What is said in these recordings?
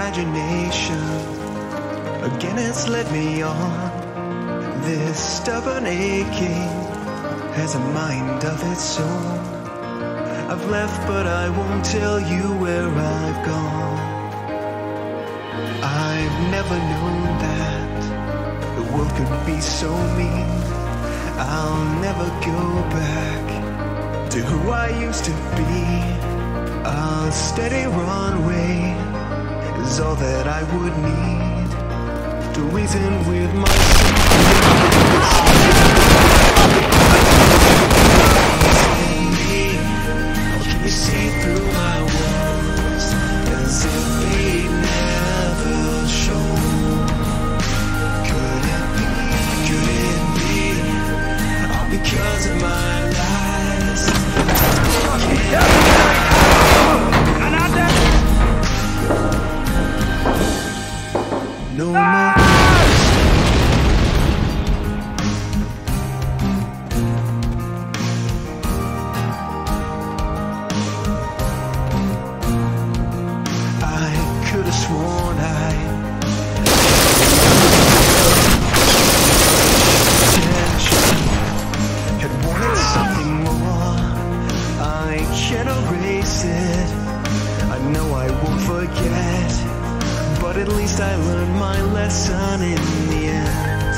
imagination. Again it's led me on. This stubborn aching has a mind of its own. I've left but I won't tell you where I've gone. I've never known that the world could be so mean. I'll never go back to who I used to be. A steady runway is all that I would need to reason with myself. Can you see through my walls as if they never showed? Could it be all because of my lies? No more. I could have sworn had wanted something more. I can't erase it. I know I won't forget, but at least I learned my lesson in the end.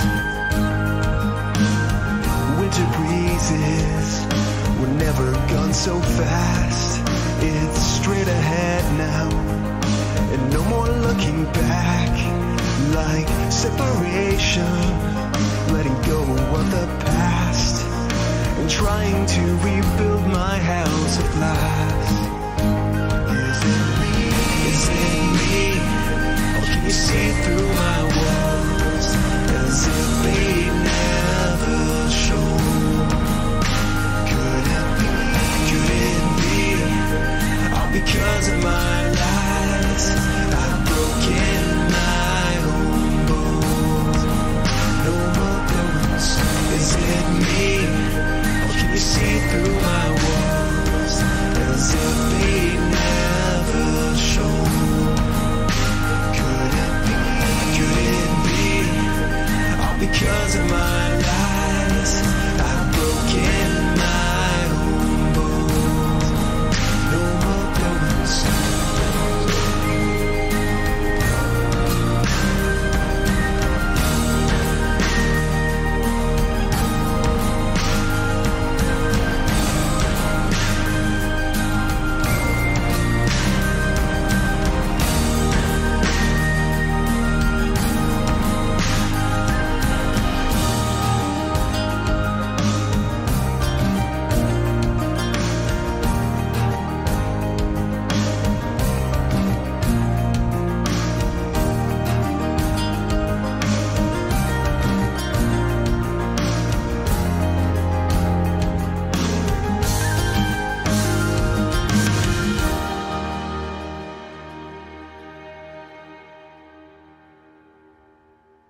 Winter breezes were never gone so fast. It's straight ahead now, and no more looking back. Like separation, letting go of the past, and trying to rebuild my house of glass. Is it me? Is it me? Can you see through my walls as if they never showed? Could it be all because of my lies?